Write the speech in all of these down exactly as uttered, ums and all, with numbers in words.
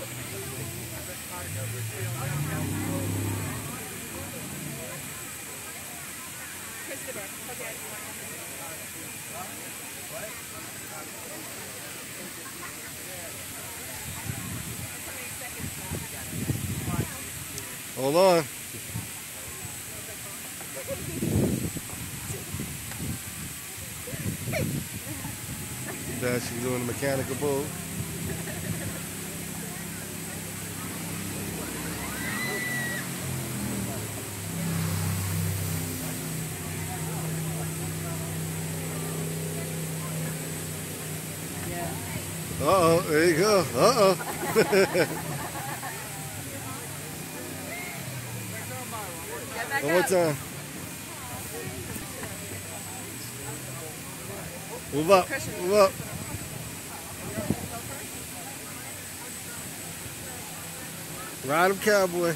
Hold on. That she's doing the mechanical bull. Uh-oh, there you go. Uh-oh. One more time. Move up. Move up. Ride him, cowboy.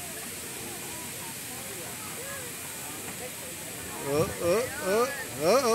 Uh, uh, uh, uh, uh.